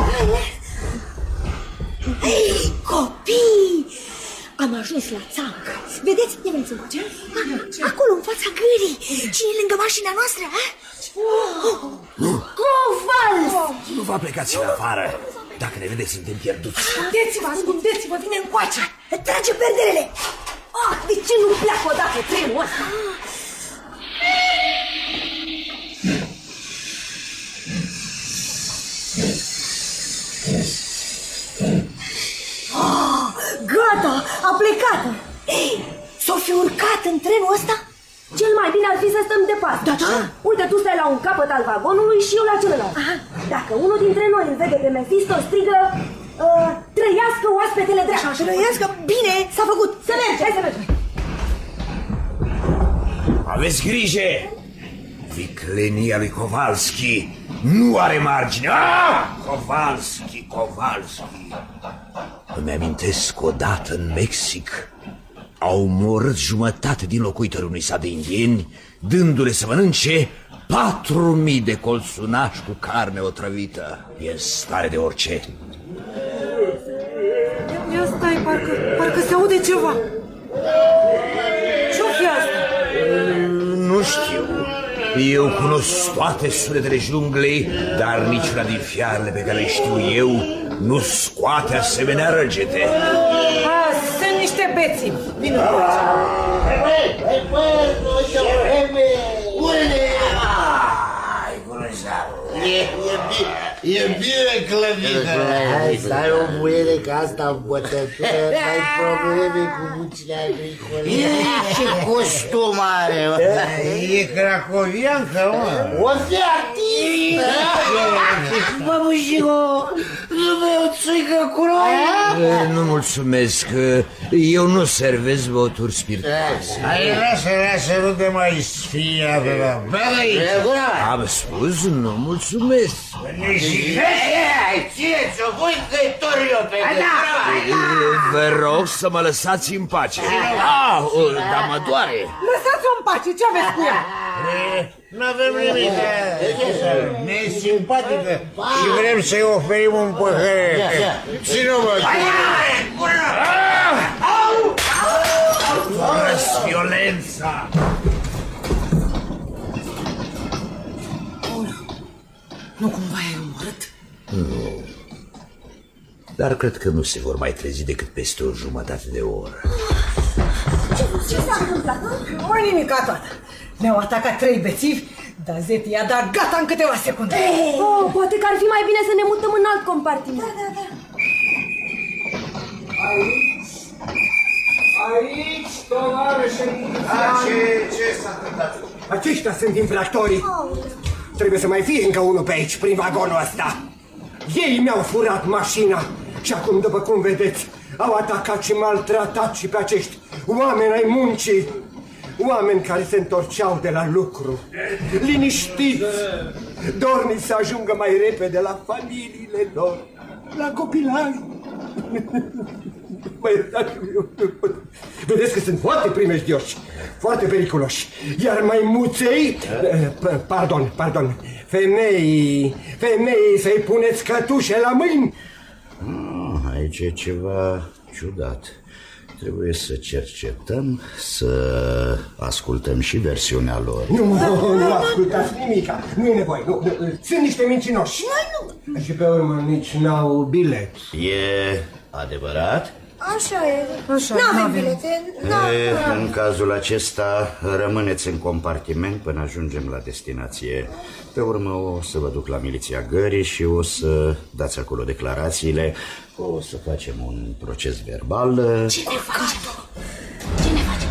Hei, copii! Am ajuns la țancă. Vedeți? Ia veniți încoace. Acolo, în fața gării. Cine e lângă mașina noastră? Covals! Nu vă plecați în afară. Dacă ne vedeți, suntem pierduți. Ascundeți-vă, ascundeți-vă, vine încoace. Trage perderele. Ah, de ce nu pleacă odată trenul ăsta? Oh, gata, a plecat. Ei, s-o fi urcat în trenul ăsta? Cel mai bine ar fi să stăm departe. Da, da. Uite, tu stai la un capăt al vagonului și eu la celălalt. Aha. Dacă unul dintre noi îl vede pe Mephisto, strigă uh, trăiască oaspetele drept. Așa, trăiască, bine, s-a făcut. Să mergem, hai să mergem. Aveți grijă! Viclenia lui Kowalski nu are margine. Ah! Kowalski, Kowalski. Îmi amintesc odată în Mexic au omorât jumătate din locuitorii unui sat de indieni, dându-le să mănânce patru mii de colțunași cu carne otrăvită. E în stare de orice. Ia stai, parcă, parcă se aude ceva. Ce-o fi asta? Nu știu. Eu cunosc toate sunetele junglei, dar niciuna din fiarele pe care le știu eu nu scoate asemenea răgete. A, sunt niște beții. Vino cu E bine clăvită. Hai, stai o muiere, că asta în bătătură n-ai probleme cu muncile agricole. Ce costum are, mă? E cracoviancă, mă. O fi artist! Bă, mușico, nu vei o țuică cu noi? Nu mulțumesc, eu nu servesc băuturi spiritoase. Hai, lasă, lasă, nu te mai sfia pe la... Bă, am spus, nu mulțumesc. Ce ți-o voi că-i toriu pe Vă rog să mă lăsați în pace. Ah, dar mă doare. Lăsați-o în pace, ce aveți cu ea? N-avem nimic. Ne-e simpatică și vrem să-i oferim un păhăre. Ține-mă! Fără-ți violența! Nu cumva ai omorât? Nu. Dar cred că nu se vor mai trezi decât peste o jumătate de oră. Ce, ce s-a întâmplat? Mai nimica toată. Ne-au atacat trei bețivi, dar Zeti i-a dat gata în câteva secunde. Oh, poate că ar fi mai bine să ne mutăm în alt compartiment. Da, da, da. Aici, aici, tovarășe. Ce, ce s-a întâmplat? Aceștia sunt infractorii. Trebuie să mai fie încă unul pe aici, prin vagonul ăsta. Ei mi-au furat mașina și acum, după cum vedeți, au atacat și maltratat și pe acești oameni ai muncii. Oameni care se întorceau de la lucru, liniștiți, dorniți să ajungă mai repede la familiile lor, la copilari. Mai, vedeți că sunt foarte primejdioși, foarte periculoși. Iar maimuței, pardon, pardon, femeii, femeii să-i puneți cătușe la mâini. Ah, aici e ceva ciudat. Trebuie să cercetăm, să ascultăm și versiunea lor. Nu, nu, nu ascultați nimica, nu e nevoie, nu, nu, sunt niște mincinoși. Nu. Și pe urmă nici n-au bilet. E adevărat? Așa e, așa, n-avem bilete, e, în cazul acesta rămâneți în compartiment până ajungem la destinație. Pe urmă o să vă duc la miliția gării și o să dați acolo declarațiile. O să facem un proces verbal. Ce ne facem? Ce ne facem?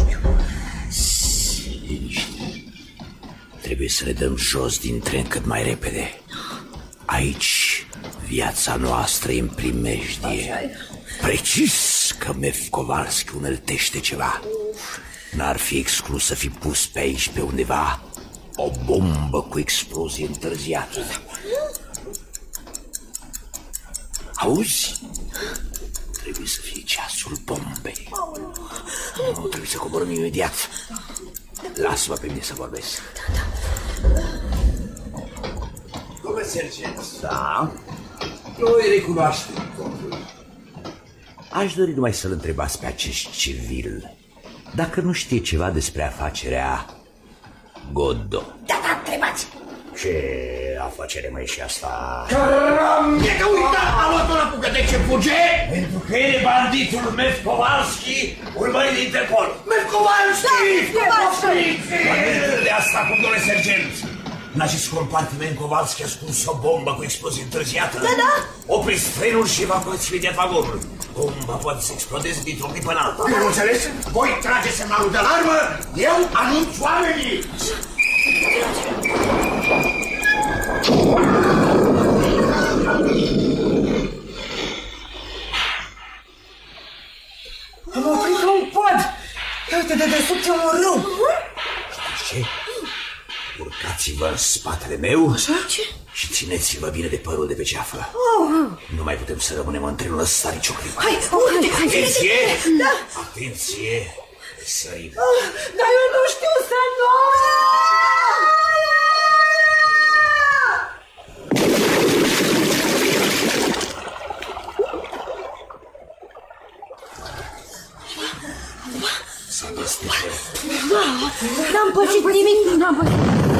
Liniște. Trebuie să ne dăm jos din tren cât mai repede. Aici viața noastră e în primejdie. Precis că Mef Kowalski uneltește ceva. N-ar fi exclus să fi pus pe aici, pe undeva, o bombă cu explozie întârziată. Auzi? Trebuie să fie ceasul bombei. Nu, trebuie să coborăm imediat. Lasă-mă pe mine să vorbesc. Domnule sergent. Da? Noi recunoaștem totul. Aș dori numai să-l întrebați pe acest civil dacă nu știe ceva despre afacerea Godot. Da, da, întrebați. Ce afacere mai și asta? Caram! E că uita, a luat-o la fugă. De ce fuge? Pentru că e banditul Mef Kowalski, urmărit de Interpol. Mef Kowalski! De asta cum, domnule sergent? În acest compartiment Kowalski a ascuns o bombă cu explozie întârziată. Da, da. Opriți trenul și evacuați imediat vagonul. Bomba poate să explodeze dintr-o clipă în alta. Nu înțeles? Voi trage semnalul de alarmă, eu anunț oamenii. Am oprit la un pod. Uite, de desubt e un râu. Știți ce? Urcați-vă în spatele meu. Așa? Ce? Și țineți-vă bine de părul de pe ceafă. Oh. Nu mai putem să rămânem în trenul ăsta nicio clipă. Hai, hai, hai. Atenție! Da. Atenție! Sărim. Oh, dar eu nu știu să nu... S-a deschis. N-am pățit nimic, n-am pățit.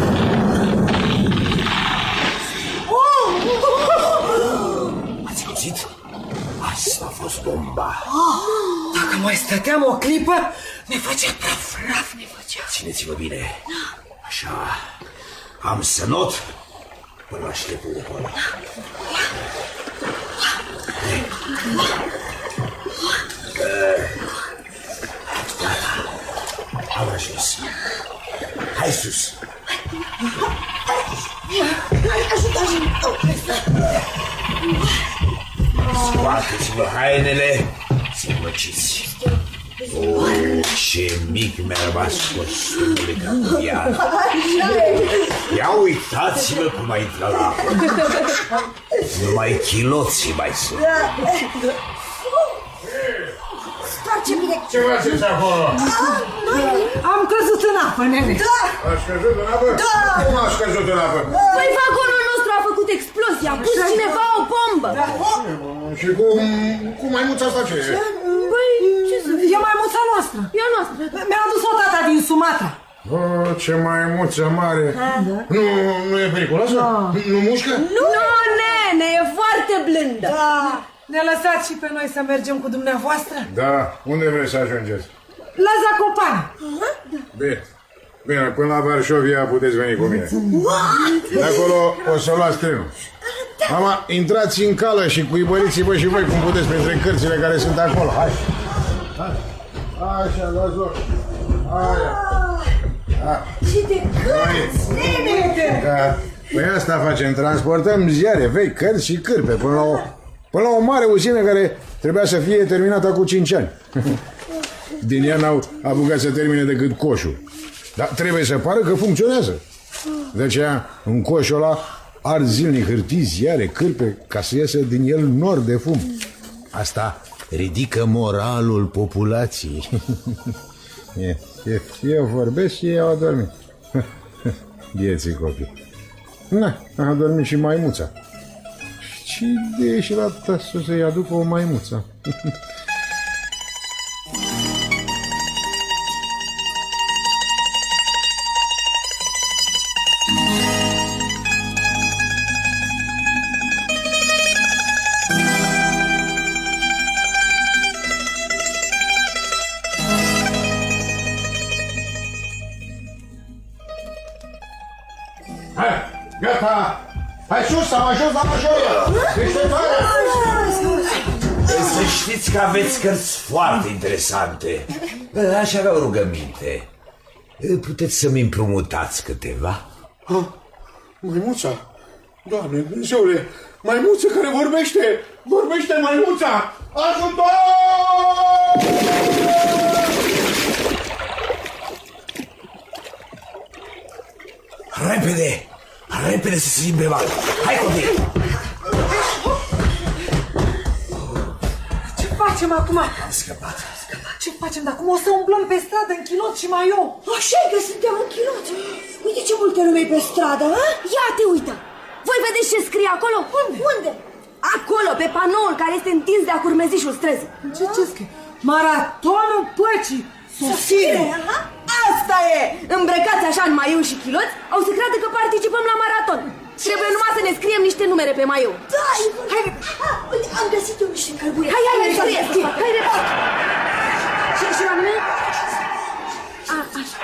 Ați auzit? Asta a fost bomba. Dacă mai stăteam o clipă, ne făcea praf, praf, ne făcea. Țineți-vă bine. Așa. Am să not până la șlepul de acolo. Am ajuns. Hai sus. Scoateți-vă hainele să măciți. Oh, ce mic mi-a rămas costumul de capian. Ia uitați-vă cum a intrat la apă. Numai chiloții mai sunt. Ce bine. Ce faceți acolo? Am căzut în apă, nene. Da. Ați căzut în apă? Da. Cum ați căzut în apă? Păi vagonul nostru a făcut explozie, a pus cineva o bombă. Da. Și cu, cu maimuța asta ce e? Păi, ce să fie? E maimuța noastră. E a noastră. Mi-a adus-o tata din Sumatra. Oh, ce maimuță mare. Nu, nu e periculoasă? Da. Nu mușcă? Nu, nene, e foarte blândă. Da. Ne lăsați și pe noi să mergem cu dumneavoastră? Da. Unde vreți să ajungeți? La Zakopane. Bine. Bine, până la Varșovia puteți veni cu mine. De acolo o să luați trenul. Mama, intrați în cală și cuibăriți-vă și voi cum puteți printre cărțile care sunt acolo. Hai. Hai. Așa, luați loc. Aia. Ce de cărți, nene! Da. Păi asta facem, transportăm ziare, vechi, cărți și cârpe până la o, până la o mare uzină care trebuia să fie terminată cu cinci ani. Din ea n-au apucat să termine decât coșul. Dar trebuie să pară că funcționează. De aceea, în coșul ăla ard zilnic hârtii, ziare, cârpe, ca să iasă din el nor de fum. Asta ridică moralul populației. Eu vorbesc și eu adormit. Vieții copii. Na, a adormit și maimuța. Ce idee și la tasul să-i aducă o maimuță. Gata! Hai sus, am ajuns la majoră! Deșteptarea! Să știți că aveți cărți foarte interesante. Aș avea o rugăminte. Puteți să-mi împrumutați câteva? Ha? Maimuța? Doamne, Dumnezeule! Maimuță care vorbește! Vorbește maimuța! Ajutor! Repede! Repede să se simte mal! Hai, copii! Ce facem acum? Am scăpat. Ce facem? Dar cum o să umblăm pe stradă în chiloți și maiou? Așa că suntem în chiloți. Uite ce multă lume e pe stradă, ha? Ia te uită! Voi vedeți ce scrie acolo? Unde? Unde? Acolo, pe panoul care este întins de-a curmezișul străzii. Ce, ce scrie? Maratonul păcii! Sosire! Aha. Asta e! Îmbrăcați așa în maiou și chiloți, au să creadă că participăm la maraton. Trebuie numai să ne scriem niște numere pe maiou. Da, hai, uite, am găsit eu niște cărbune. Hai, hai, hai, scrie, scrie, hai, repede. Și, și la mine? A, așa.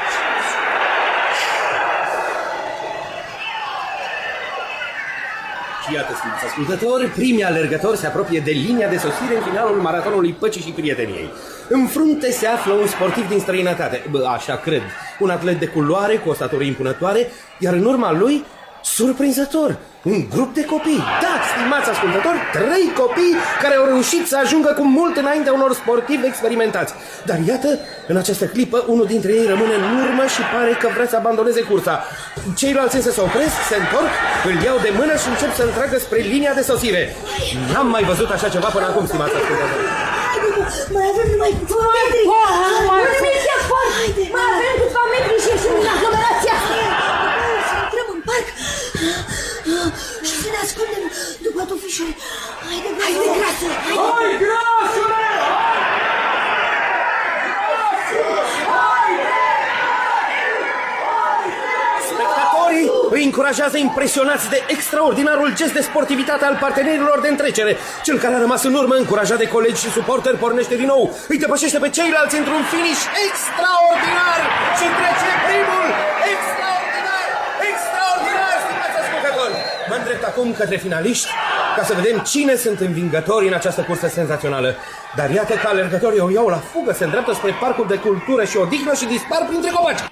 Și iată, stimați ascultători, primii alergători se apropie de linia de sosire în finalul maratonului păcii și prieteniei. În frunte se află un sportiv din străinătate, bă, așa cred, un atlet de culoare cu o statură impunătoare, iar în urma lui, surprinzător, un grup de copii. Da, stimați ascultători, trei copii care au reușit să ajungă cu mult înaintea unor sportivi experimentați. Dar iată, în această clipă, unul dintre ei rămâne în urmă și pare că vrea să abandoneze cursa. Ceilalți însă se opresc, se întorc, îl iau de mână și încep să-l tragă spre linia de sosire. N-am mai văzut așa ceva până acum, stimați ascultători. Mai avem numai câțiva metri! Nu nimic de acord! Mai avem câțiva metri și ieșim din aglomerația! Să intrăm în parc și să ne ascundem după tufișuri. Haide, grasule! Hai, grasule! Spectatorii îi încurajează impresionați de extraordinarul gest de sportivitate al partenerilor de întrecere. Cel care a rămas în urmă, încurajat de colegi și suporteri, pornește din nou. Îi depășește pe ceilalți într-un finish extraordinar și trece primul. Extraordinar! Extraordinar, stimați ascultători! Mă îndrept acum către finaliști ca să vedem cine sunt învingătorii în această cursă senzațională. Dar iată că alergătorii o iau la fugă, se îndreaptă spre parcul de cultură și odihnă și dispar printre copaci.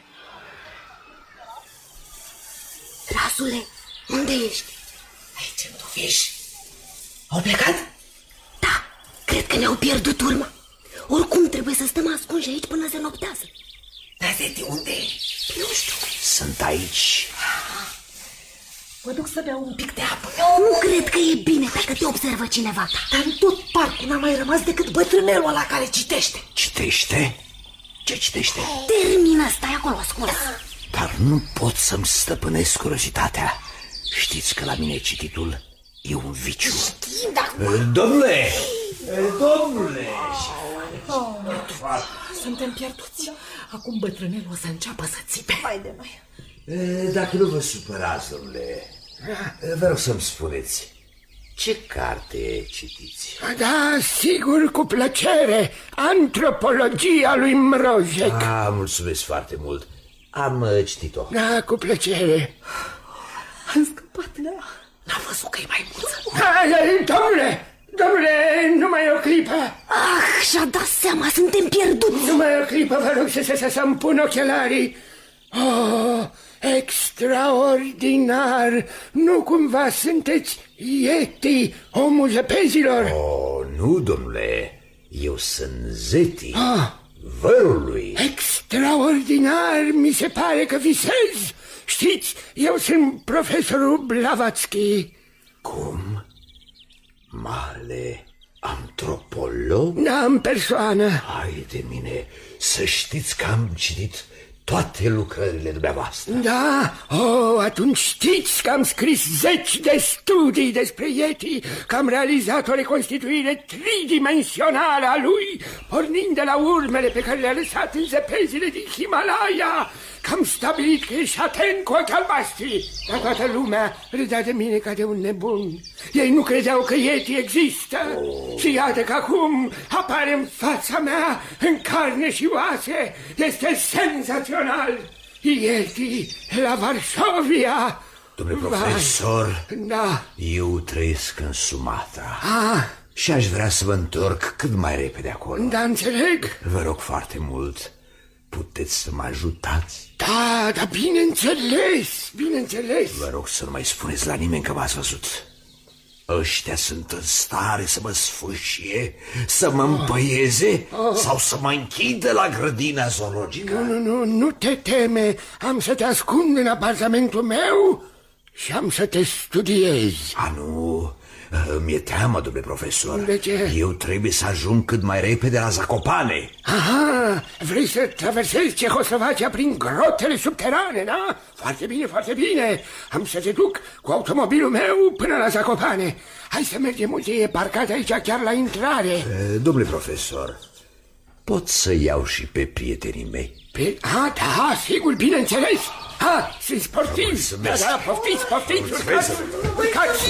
Rasule, unde ești? Aici, în tufiș. Au plecat? Da, cred că ne-au pierdut urma. Oricum trebuie să stăm ascunși aici până se noptează. Dar de unde Nu știu. Sunt aici. Mă duc să beau un pic de apă. Nu cred că e bine dacă te observă cineva. Dar în tot parcul n-a mai rămas decât bătrânelul ăla care citește. Citește? Ce citește? Termină, stai acolo ascuns. Dar nu pot să-mi stăpânesc curiozitatea. Știți că la mine cititul e un viciu. Știm, dar... Domnule! Domnule! Oh, suntem pierduți. Acum bătrânelul o să înceapă să țipe. Hai de noi. Dacă nu vă supărați, domnule, vă rog să-mi spuneți, ce carte citiți? Da, sigur, cu plăcere. Antropologia lui Mrozek. Ah, mulțumesc foarte mult. Am citit-o. Da, cu plăcere. Am scăpat de ea. N-am văzut că e mai mulță. Domnule, domnule, numai o clipă. Ah, și-a dat seama, suntem pierduți. Numai o clipă, vă rog să, să, să-mi pun ochelarii. Oh, extraordinar! Nu cumva sunteți Yeti, omul zăpezilor? Oh, nu, domnule, eu sunt Zeti, ah. vărul lui. Extraordinar, mi se pare că visez. Știți, eu sunt profesorul Blavatsky. Cum? Marele antropolog? Da, în persoană. Hai de mine, să știți că am citit toate lucrările dumneavoastră. Da? Oh, atunci știți că am scris zeci de studii despre Yeti, că am realizat o reconstituire tridimensională a lui, pornind de la urmele pe care le-a lăsat în zăpezile din Himalaya, că am stabilit că ești atent cu ochii albastri. Dar toată lumea râdea de mine ca de un nebun. Ei nu credeau că Yeti există. Oh. Și iată că acum apare în fața mea, în carne și oase. Este senzațional. Yeti la Varsovia. Domnule profesor, da. Eu trăiesc în Sumatra. Ah. Și aș vrea să vă întorc cât mai repede acolo. Da, înțeleg. Vă rog foarte mult, puteți să mă ajutați? Da, da, bineînțeles, bineînțeles. Vă rog să nu mai spuneți la nimeni că v-ați văzut. Ăștia sunt în stare să mă sfâșie, să mă împăieze oh. sau să mă închidă la grădina zoologică. Nu, nu, nu, nu te teme. Am să te ascund în apartamentul meu și am să te studiez. A, nu, mi-e teamă, domnule profesor. De ce? Eu trebuie să ajung cât mai repede la Zakopane. Aha, vrei să traversezi Cehoslovacia prin grotele subterane, da? Foarte bine, foarte bine. Am să te duc cu automobilul meu până la Zakopane. Hai să mergem, uite, e parcat aici chiar la intrare. E, domnule profesor, pot să iau și pe prietenii mei? Pe... A, da, sigur, bineînțeles. Ha, sunt sportiv. Da, da, poftiți, poftiți, urcați, urcați.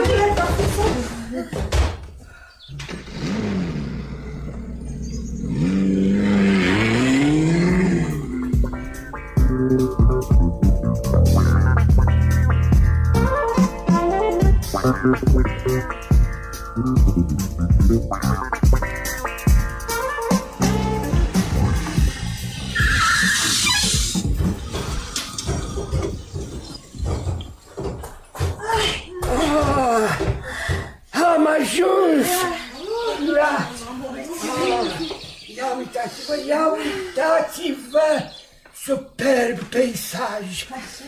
Am ajuns! Da. Ia uitați-vă, ia uitați-vă! Superb peisaj!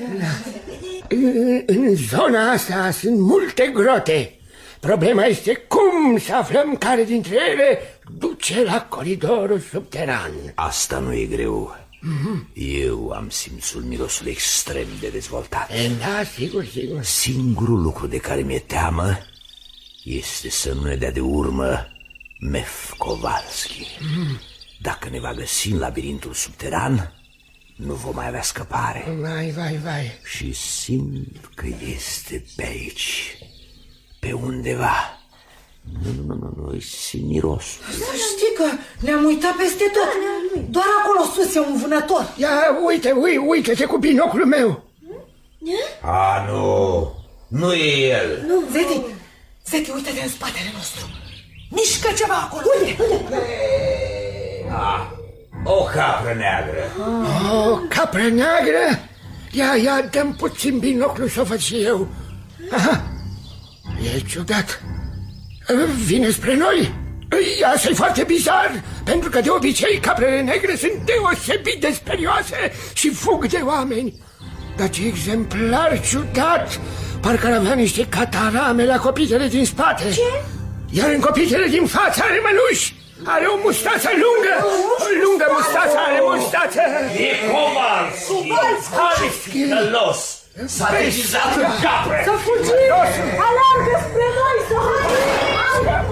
În, în zona asta sunt multe grote. Problema este cum să aflăm care dintre ele duce la coridorul subteran. Asta nu e greu. Mm-hmm. Eu am simțul mirosul extrem de dezvoltat. E, da, sigur, sigur. Singurul lucru de care mi-e teamă este să nu ne dea de urmă Mef Kowalski. Mm. Dacă ne va găsi în labirintul subteran, nu vom mai avea scăpare. Vai, vai, vai. Și simt că este pe aici, pe undeva. Nu, nu, nu, nu, simt mirosul. Să știi că ne-am uitat peste tot. Doar acolo sus e un vânător. Ia, uite, uite, uite-te cu binoclul meu. A, nu, nu e el. Nu, Zeti, Zeti, uite-te în spatele nostru. Mișcă ceva acolo. Unde, unde? Ah, o capră neagră. O capră neagră? Ia, ia, dă-mi puțin binoclul să o văd și eu. Aha, e ciudat. Vine spre noi. Asta e foarte bizar, pentru că de obicei caprele negre sunt deosebit de sperioase și fug de oameni. Dar ce exemplar ciudat! Parcă ar avea niște catarame la copitele din spate. Ce? Iar în copitele din față are mănuși. Are o mustață lungă. O lungă mustață, are mustață. E Kowalski. Kowalski. Călos. S-a degizat în capre. Să fugim! Alargă spre noi, să hai!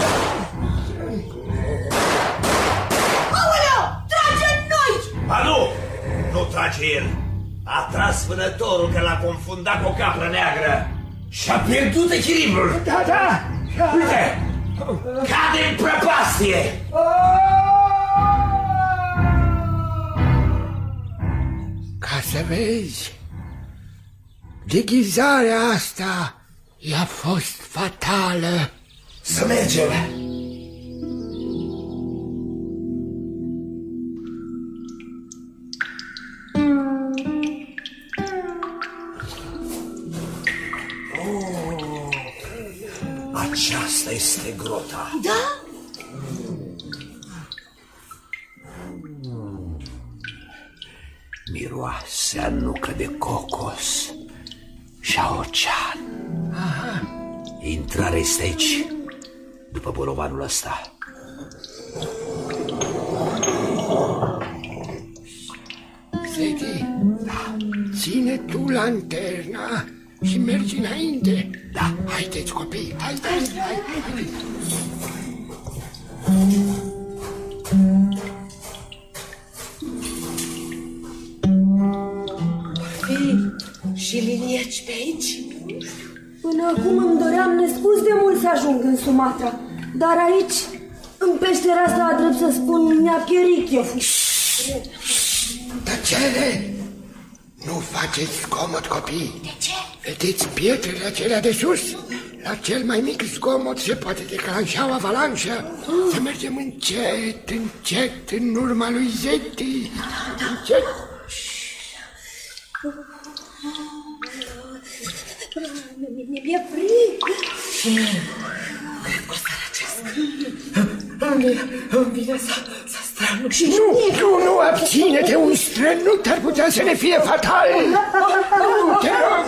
Aoleu! Trage în noi! Ba nu! Nu trage el! A tras vânătorul că l-a confundat cu o capră neagră și a pierdut echilibrul. Da, da! Uite! Cade în prăpastie! Ca să vezi, deghizarea asta i-a fost fatală. Să mergem! Aceasta este grota. Da? Miroase a nucă de cocos și a ocean. Aha. Intrarea este aici, după bolovanul ăsta. ține tu lanterna și mergi înainte. Da, haideți, copii, haideți, haideți. Și linieci pe aici? Până acum îmi doream nescuz de mult să ajung în Sumatra, dar aici, în peștera asta, drept să spun, mi-a pierit cheful. Tăcere! Nu faceți zgomot, copii! De ce? Vedeți pietrele acelea de sus? La cel mai mic zgomot se poate declanșa o avalanșă. Să mergem încet, încet, în urma lui Zeti. Încet. Mi-e frig. Și mie, cred că o să răcesc. Îmi vine să, să strănuc și nu, nu, nu, abține-te, un strănut ar putea să ne fie fatal. Nu, te rog.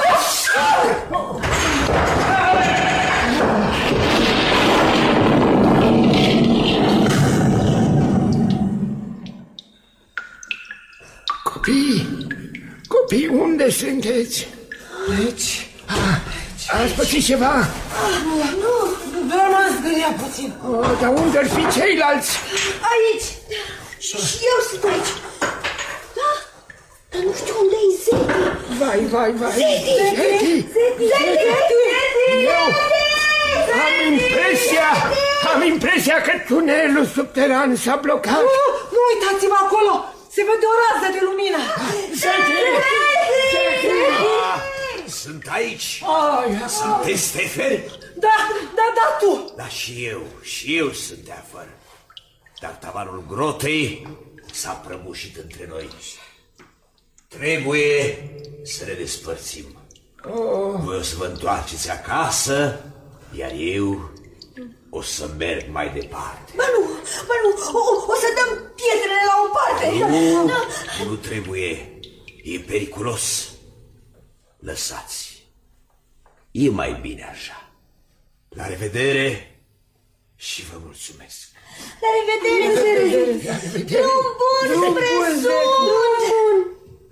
Copii, copii, unde sunteți? Aici. Ah, ați pățit ceva? Nu, doar m-am zgâriat puțin. Oh, dar unde ar fi ceilalți? Aici. Și, și eu sunt aici. Da, dar nu știu unde e Zeti. Vai, vai, vai. Zeti! Zeti! Zeti! Zeti! Eu am impresia, am impresia că tunelul subteran s-a blocat. Nu, nu uitați-vă acolo. Se vede o rază de lumină. Zeti! Zeti! Sunt aici. Ai, sunteți teferi? Da, da, da, tu. Da, și eu, și eu sunt de afară. Dar tavanul grotei s-a prăbușit între noi. Trebuie să ne despărțim. Oh. Voi o să vă întoarceți acasă, iar eu o să merg mai departe. Bă, nu, bă, nu, o, o să dăm pietrele la o parte. Nu, Da. nu trebuie. E periculos. Lăsați. E mai bine așa. La revedere și vă mulțumesc. La revedere, Zeti. Drum bun spre sud.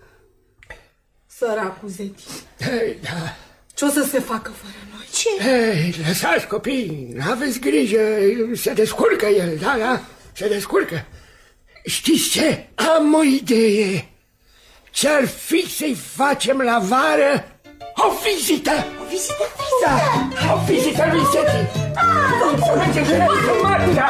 Săracul Zeti. Ei, da. Ce o să se facă fără noi? Ce? Ei, lăsați, copii, n-aveți grijă, se descurcă el, da, da, se descurcă. Știți ce? Am o idee. Ce-ar fi să-i facem la vară o vizită? O vizită? Da, o vizită lui Zeti. Să mergem în Sumatra.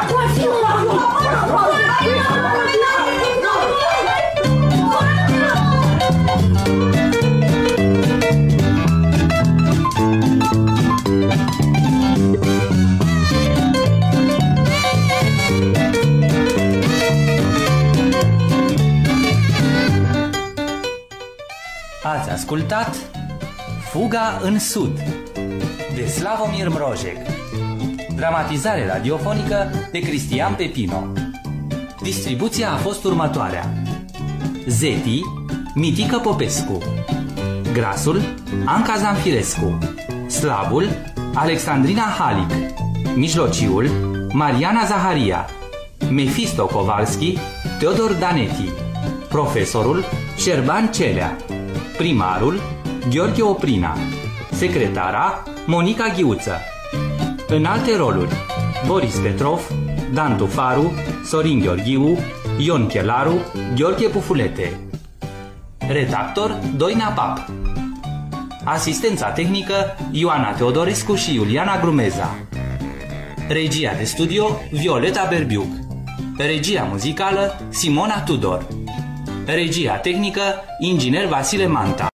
Ați ascultat Fuga în Sud de Slavomir Mrozek, dramatizare radiofonică de Cristian Pepino. Distribuția a fost următoarea: Zeti, Mitică Popescu; Grasul, Anca Zanfirescu; Slabul, Alexandrina Halic; Mijlociul, Mariana Zaharia; Mefisto Kowalski, Teodor Daneti; Profesorul, Șerban Celea; Primarul, Gheorghe Oprina; Secretara, Monica Ghiuță. În alte roluri: Boris Petrov, Dan Tufaru, Sorin Gheorghiu, Ion Chelaru, Gheorghe Pufulete. Redactor, Doina Pap. Asistența tehnică, Ioana Teodorescu și Iuliana Grumeza. Regia de studio, Violeta Berbiuc. Regia muzicală, Simona Tudor. Regia tehnică, inginer Vasile Manta.